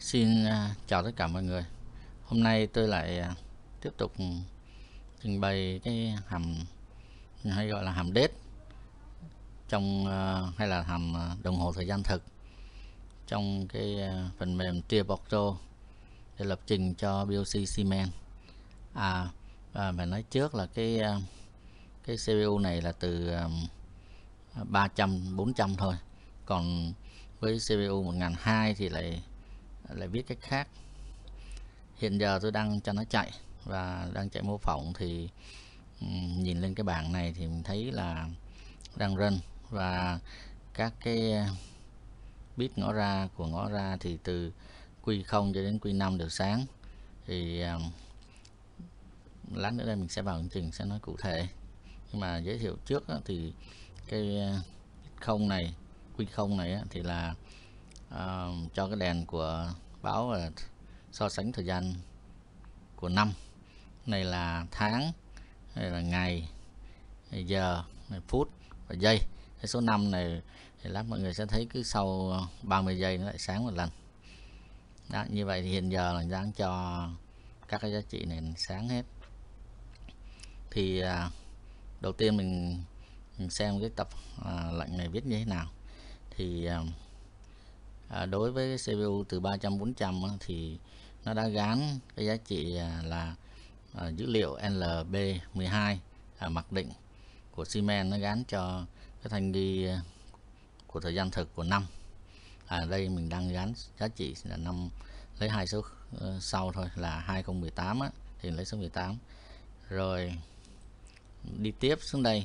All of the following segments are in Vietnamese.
Xin chào tất cả mọi người. Hôm nay tôi lại tiếp tục trình bày cái hàm hay gọi là hàm đết trong hay là hàm đồng hồ thời gian thực trong cái phần mềm Portal để lập trình cho PLC Siemens. Và phải nói trước là cái CPU này là từ 300 400 thôi. Còn với CPU 1200 thì lại viết cách khác. Hiện giờ tôi đang cho nó chạy và đang chạy mô phỏng, thì nhìn lên cái bảng này thì mình thấy là đang run, và các cái bit ngõ ra thì từ Q0 cho đến Q5 đều sáng. Thì lát nữa đây mình sẽ vào chương trình sẽ nói cụ thể, nhưng mà giới thiệu trước thì cái không này, Q0 này thì là cho cái đèn của báo so sánh thời gian của năm. Này là tháng, này là ngày, này giờ, này phút và giây. Cái số 5 này thì lát mọi người sẽ thấy cứ sau 30 giây nó lại sáng một lần. Đó, như vậy thì hiện giờ là đang cho các cái giá trị này sáng hết. Thì đầu tiên mình xem cái tập lệnh này viết như thế nào. Thì đối với CPU từ 300 400 thì nó đã gán cái giá trị là dữ liệu LB12 mặc định của Siemens, nó gán cho cái thanh ghi của thời gian thực của năm. Đây mình đang gán giá trị là năm, lấy hai số sau thôi là 2018 thì lấy số 18. Rồi đi tiếp xuống đây,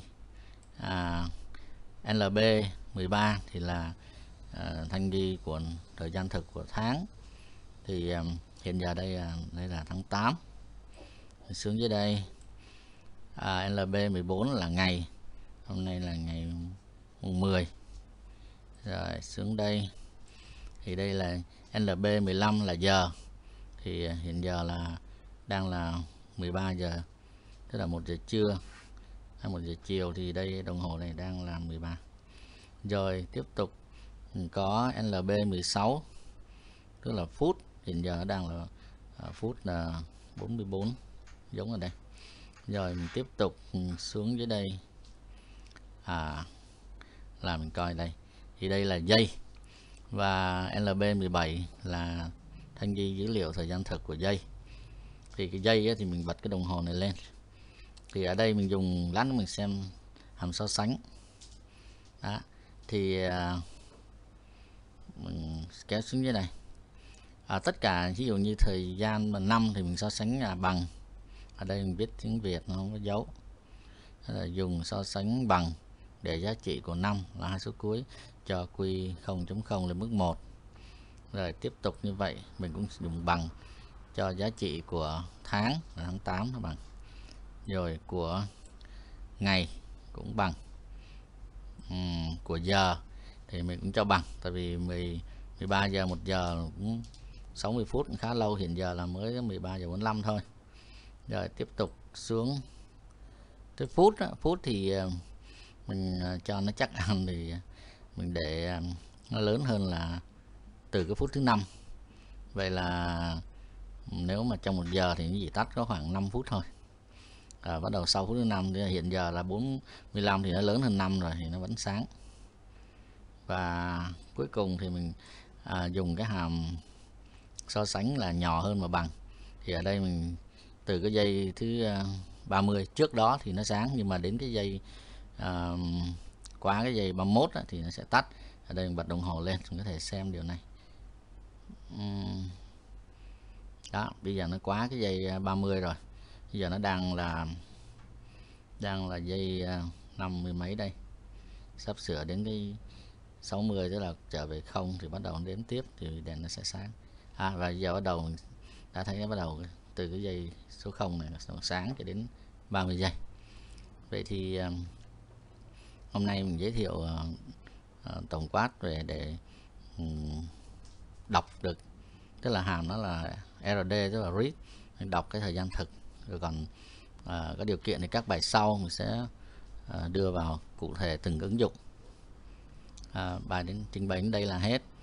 LB13 thì là thanh ghi của thời gian thực của tháng. Thì hiện giờ đây là tháng 8. Xuống dưới đây LB14 là ngày, hôm nay là ngày 10. Rồi xuống đây thì đây là LB15 là giờ, thì hiện giờ là đang là 13 giờ, tức là 1 giờ trưa hay 1 giờ chiều, thì đây đồng hồ này đang là 13. Rồi tiếp tục có LB16 tức là phút, hiện giờ đang là phút là 44 giống ở đây. Rồi mình tiếp tục xuống dưới đây là mình coi đây, thì đây là giây, và LB17 là thanh ghi dữ liệu thời gian thực của giây. Thì cái giây thì mình bật cái đồng hồ này lên, thì ở đây mình dùng, lát nữa mình xem hàm so sánh. Đó, thì mình kéo xuống dưới này, tất cả ví dụ như thời gian mà năm thì mình so sánh là bằng. Ở đây mình viết tiếng Việt nó không có dấu, là dùng so sánh bằng để giá trị của năm là hai số cuối cho Q0.0 lên mức 1. Rồi tiếp tục như vậy mình cũng dùng bằng cho giá trị của tháng là tháng 8 nó bằng. Rồi của ngày cũng bằng. Của giờ thì mình cũng cho bằng, tại vì 13 giờ 1 giờ cũng 60 phút, cũng khá lâu, hiện giờ là mới 13 giờ 45 thôi. Rồi tiếp tục xuống tới phút phút thì mình cho nó chắc ăn, thì mình để nó lớn hơn là từ cái phút thứ 5. Vậy là nếu mà trong 1 giờ thì cái gì tắt có khoảng 5 phút thôi. Bắt đầu sau phút thứ 5 thì hiện giờ là 45 thì nó lớn hơn 5 rồi, thì nó vẫn sáng. Và cuối cùng thì mình dùng cái hàm so sánh là nhỏ hơn mà bằng. Thì ở đây mình từ cái giây thứ 30 trước đó thì nó sáng, nhưng mà đến cái giây quá cái giây 31 thì nó sẽ tắt. Ở đây mình bật đồng hồ lên, chúng có thể xem điều này. Đó, bây giờ nó quá cái giây 30 rồi. Bây giờ nó đang là giây 50 mấy đây, sắp sửa đến cái 60, tức là trở về 0 thì bắt đầu đếm tiếp thì đèn nó sẽ sáng. Và giờ bắt đầu đã thấy nó bắt đầu từ cái giây số 0 này nó sáng cho đến 30 giây. Vậy thì hôm nay mình giới thiệu tổng quát về để đọc được, tức là hàm nó là RD, tức là read, đọc cái thời gian thực. Rồi còn có điều kiện thì các bài sau mình sẽ đưa vào cụ thể từng ứng dụng. Bài trình bày đến đây là hết.